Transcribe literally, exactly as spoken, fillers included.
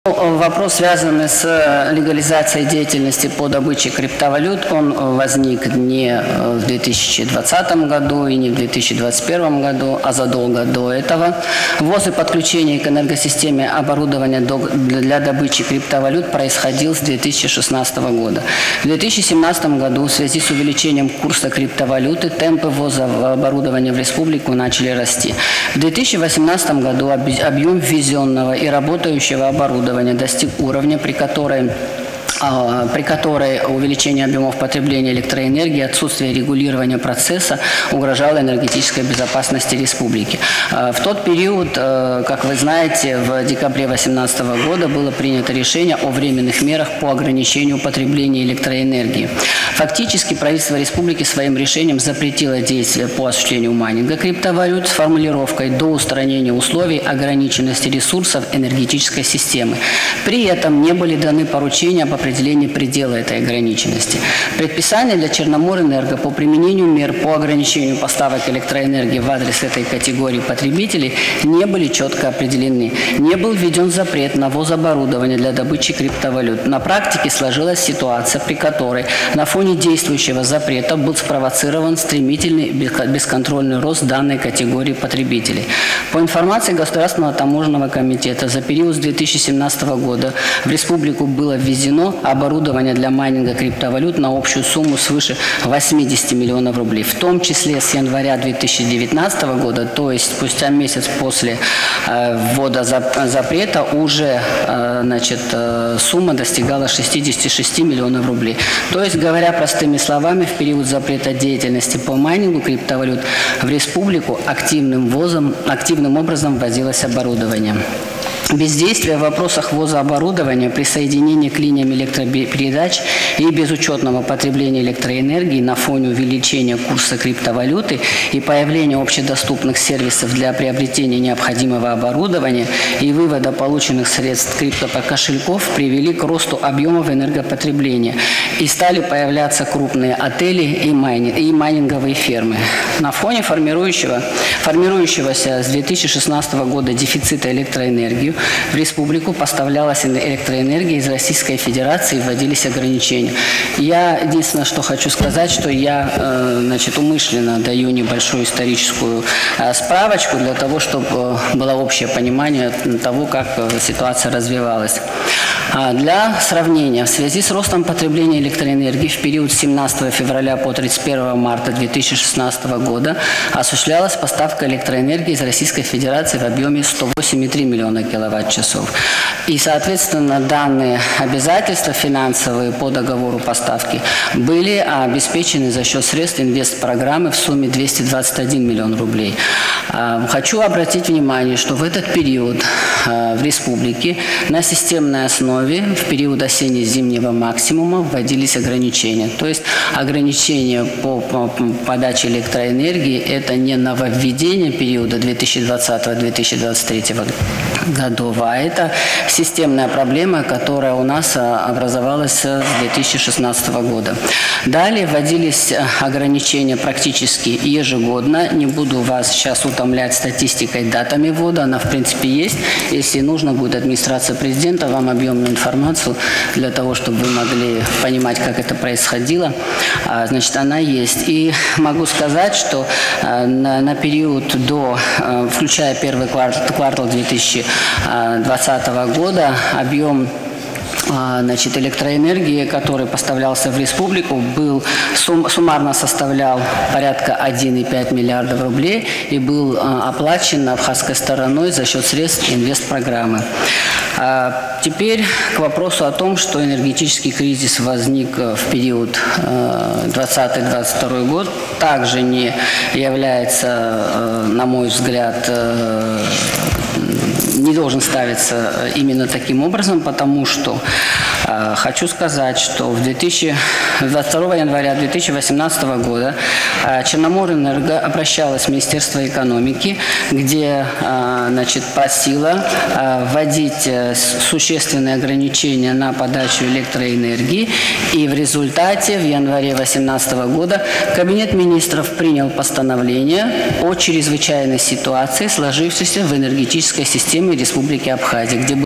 Вопрос, связанный с легализацией деятельности по добыче криптовалют, он возник не в две тысячи двадцатом году и не в две тысячи двадцать первом году, а задолго до этого. Ввоз и подключение к энергосистеме оборудования для добычи криптовалют происходил с две тысячи шестнадцатого года. В две тысячи семнадцатом году в связи с увеличением курса криптовалюты темпы ввоза оборудования в республику начали расти. В две тысячи восемнадцатом году объем ввезенного и работающего оборудования достиг уровня, при которой при которой увеличение объемов потребления электроэнергии, отсутствие регулирования процесса угрожало энергетической безопасности республики. В тот период, как вы знаете, в декабре две тысячи восемнадцатого года было принято решение о временных мерах по ограничению потребления электроэнергии. Фактически правительство республики своим решением запретило действия по осуществлению майнинга криптовалют с формулировкой «до устранения условий ограниченности ресурсов энергетической системы». При этом не были даны поручения об определении предела этой ограниченности. Предписания для Черноморэнерго по применению мер по ограничению поставок электроэнергии в адрес этой категории потребителей не были четко определены. Не был введен запрет на ввоз оборудования для добычи криптовалют. На практике сложилась ситуация, при которой на фоне действующего запрета был спровоцирован стремительный бесконтрольный рост данной категории потребителей. По информации Государственного таможенного комитета, за период с две тысячи семнадцатого года в республику было ввезено оборудование для майнинга криптовалют на общую сумму свыше восьмидесяти миллионов рублей. В том числе с января две тысячи девятнадцатого года, то есть спустя месяц после э, ввода запрета, уже э, значит, э, сумма достигала шестидесяти шести миллионов рублей. То есть, говоря простыми словами, в период запрета деятельности по майнингу криптовалют в республику активным ввозом, активным образом ввозилось оборудование. Бездействие в вопросах ввоза оборудования, присоединения к линиям электропередач и безучетного потребления электроэнергии на фоне увеличения курса криптовалюты и появления общедоступных сервисов для приобретения необходимого оборудования и вывода полученных средств криптокошельков привели к росту объемов энергопотребления и стали появляться крупные отели и, майнинг, и майнинговые фермы. На фоне формирующего, формирующегося с две тысячи шестнадцатого года дефицита электроэнергии в республику поставлялась электроэнергия из Российской Федерации, вводились ограничения. Я единственное, что хочу сказать, что я э, значит, умышленно даю небольшую историческую э, справочку для того, чтобы было общее понимание того, как ситуация развивалась. Для сравнения, в связи с ростом потребления электроэнергии в период с семнадцатого февраля по тридцать первое марта две тысячи шестнадцатого года осуществлялась поставка электроэнергии из Российской Федерации в объеме сто восемь и три миллиона киловатт-часов. И, соответственно, данные обязательства финансовые по договору поставки были обеспечены за счет средств инвестпрограммы в сумме двести двадцать один миллион рублей. Хочу обратить внимание, что в этот период в республике на системной основе в период осенне-зимнего максимума вводились ограничения. То есть ограничения по подаче электроэнергии – это не нововведение периода две тысячи двадцатого — две тысячи двадцать третьего годов, а это системная проблема, которая у нас образовалась с две тысячи шестнадцатого года. Далее вводились ограничения практически ежегодно. Не буду вас сейчас утомлять статистикой, датами ввода, она в принципе есть. Если нужно будет, администрация президента вам объемную информацию для того, чтобы вы могли понимать, как это происходило. Значит, она есть. И могу сказать, что на, на период до, включая первый квартал, квартал две тысячи двадцатого года, объем Значит, электроэнергии, который поставлялся в республику, был, сум, суммарно составлял порядка один и пять миллиардов рублей и был а, оплачен абхазской стороной за счет средств инвестпрограммы. А теперь к вопросу о том, что энергетический кризис возник в период двадцатый — двадцать второй год, также не является, на мой взгляд, не должен ставиться именно таким образом, потому что э, хочу сказать, что в двадцать второго января две тысячи восемнадцатого года э, Черноморэнерго обращалась в Министерство экономики, где э, значит, просила э, вводить э, существенные ограничения на подачу электроэнергии, и в результате в январе две тысячи восемнадцатого года Кабинет министров принял постановление о чрезвычайной ситуации, сложившейся в энергетической системе Республики Абхазия, где